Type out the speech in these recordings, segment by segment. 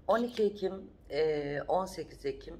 12 Ekim, 18 Ekim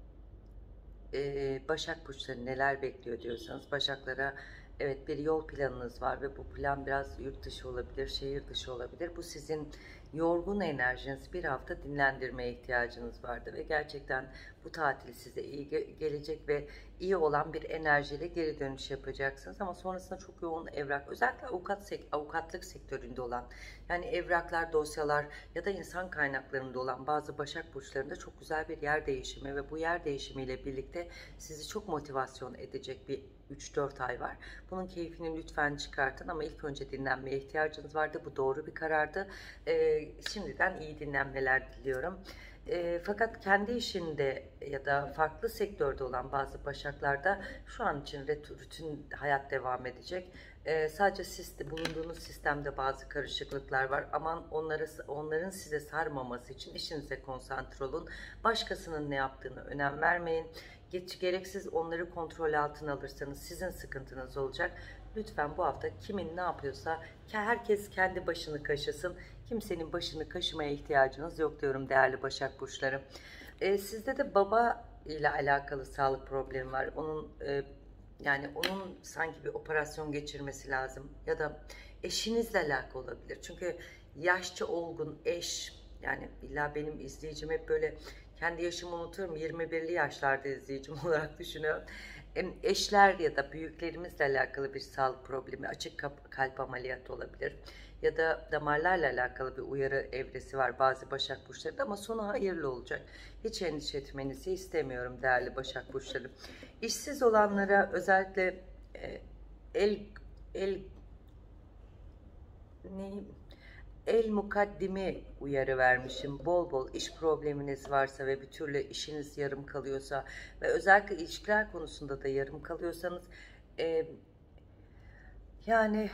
Başak Burçları neler bekliyor diyorsanız, Başaklara evet bir yol planınız var ve bu plan biraz yurt dışı olabilir, şehir dışı olabilir. Bu sizin yorgun enerjiniz, bir hafta dinlendirmeye ihtiyacınız vardı ve gerçekten bu tatil size iyi gelecek ve iyi olan bir enerjiyle geri dönüş yapacaksınız. Ama sonrasında çok yoğun evrak, özellikle avukatlık sektöründe olan, yani evraklar, dosyalar ya da insan kaynaklarında olan bazı Başak Burçlarında çok güzel bir yer değişimi ve bu yer değişimiyle birlikte sizi çok motivasyon edecek bir 3-4 ay var. Bunun keyfini lütfen çıkartın ama ilk önce dinlenmeye ihtiyacınız vardı. Bu doğru bir karardı. Şimdiden iyi dinlenmeler diliyorum. Fakat kendi işinde ya da farklı sektörde olan bazı başaklarda şu an için rutin hayat devam edecek. Sadece bulunduğunuz sistemde bazı karışıklıklar var. Aman onların size sarmaması için işinize konsantre olun. Başkasının ne yaptığını önem vermeyin. Gereksiz onları kontrol altına alırsanız sizin sıkıntınız olacak. Lütfen bu hafta kimin ne yapıyorsa herkes kendi başını kaşısın. Kimsenin başını kaşımaya ihtiyacınız yok diyorum değerli Başak Burçları. Sizde de baba ile alakalı sağlık problemi var. Yani onun sanki bir operasyon geçirmesi lazım. Ya da eşinizle alakalı olabilir. Çünkü yaşça olgun eş, yani illa benim izleyicim hep böyle kendi yaşımı unutuyorum. 21'li yaşlarda izleyicim olarak düşünüyorum. Eşler ya da büyüklerimizle alakalı bir sağlık problemi, açık kalp ameliyatı olabilir. Ya da damarlarla alakalı bir uyarı evresi var bazı Başak Burçları'da ama sonu hayırlı olacak. Hiç endişe etmenizi istemiyorum değerli Başak Burçları. İşsiz olanlara özellikle el el ne el mukaddimi uyarı vermişim. Bol bol iş probleminiz varsa ve bir türlü işiniz yarım kalıyorsa ve özellikle ilişkiler konusunda da yarım kalıyorsanız yani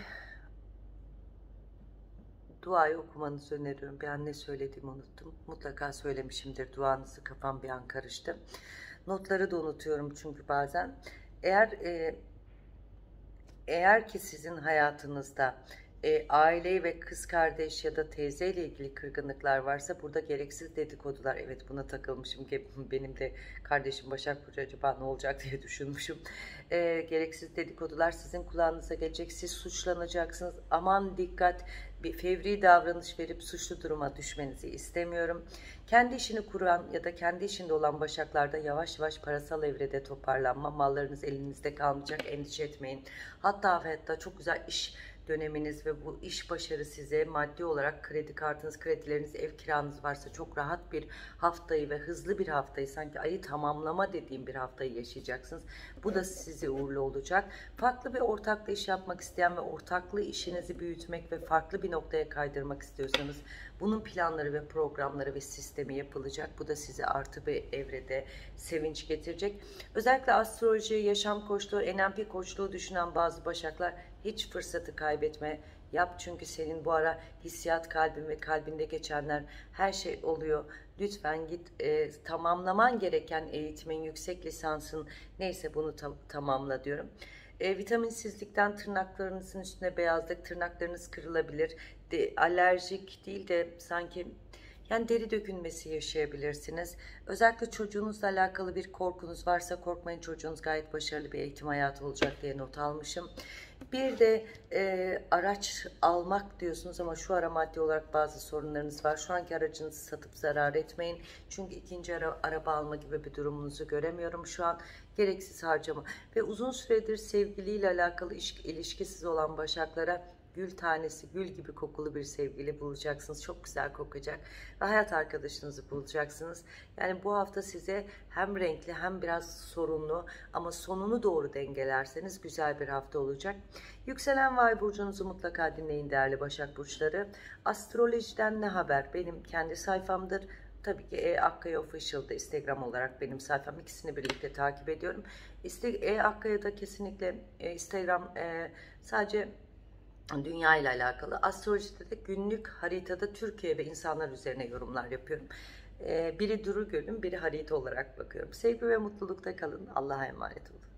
duayı okumanızı öneriyorum. Bir an ne söylediğimi unuttum. Mutlaka söylemişimdir duanızı, kafam bir an karıştı. Notları da unutuyorum çünkü bazen. Eğer ki sizin hayatınızda aile ve kız kardeş ya da teyze ile ilgili kırgınlıklar varsa burada gereksiz dedikodular, evet buna takılmışım ki benim de kardeşim Başak Burcu, acaba ne olacak diye düşünmüşüm. Gereksiz dedikodular sizin kulağınıza gelecek, siz suçlanacaksınız. Aman dikkat, bir fevri davranış verip suçlu duruma düşmenizi istemiyorum. Kendi işini kuran ya da kendi işinde olan başaklarda yavaş yavaş parasal evrede toparlanma, mallarınız elinizde kalmayacak, endişe etmeyin. Hatta çok güzel iş döneminiz ve bu iş başarı size maddi olarak kredi kartınız, kredileriniz, ev kiranız varsa çok rahat bir haftayı ve hızlı bir haftayı, sanki ayı tamamlama dediğim bir haftayı yaşayacaksınız. Bu da size uğurlu olacak. Farklı bir ortakla iş yapmak isteyen ve ortaklı işinizi büyütmek ve farklı bir noktaya kaydırmak istiyorsanız bunun planları ve programları ve sistemi yapılacak. Bu da size artı bir evrede sevinç getirecek. Özellikle astroloji, yaşam koçluğu, NLP koçluğu düşünen bazı başaklar hiç fırsatı kaybetme. Yap, çünkü senin bu ara hissiyat kalbin ve kalbinde geçenler, her şey oluyor. Lütfen git, tamamlaman gereken eğitimin, yüksek lisansın neyse bunu tamamla diyorum. Vitaminsizlikten tırnaklarınızın üstüne beyazlık, tırnaklarınız kırılabilir. Alerjik değil de sanki yani deri dökülmesi yaşayabilirsiniz. Özellikle çocuğunuzla alakalı bir korkunuz varsa korkmayın, çocuğunuz gayet başarılı bir eğitim hayatı olacak diye not almışım. Bir de araç almak diyorsunuz ama şu ara maddi olarak bazı sorunlarınız var. Şu anki aracınızı satıp zarar etmeyin. Çünkü ikinci araba alma gibi bir durumunuzu göremiyorum şu an. Gereksiz harcama ve uzun süredir sevgiliyle alakalı ilişkisiz olan başaklara gül tanesi, gül gibi kokulu bir sevgili bulacaksınız. Çok güzel kokacak ve hayat arkadaşınızı bulacaksınız. Yani bu hafta size hem renkli hem biraz sorunlu ama sonunu doğru dengelerseniz güzel bir hafta olacak. Yükselen Vay burcunuzu mutlaka dinleyin değerli Başak Burçları. Astrolojiden ne haber? Benim kendi sayfamdır. Tabii ki Akkaya Official'da Instagram olarak benim sayfam. İkisini birlikte takip ediyorum. Akkaya'da kesinlikle Instagram sadece dünya ile alakalı. Astrolojide de günlük haritada Türkiye ve insanlar üzerine yorumlar yapıyorum. Biri Duru Göl'ün, biri harita olarak bakıyorum. Sevgi ve mutlulukta kalın. Allah'a emanet olun.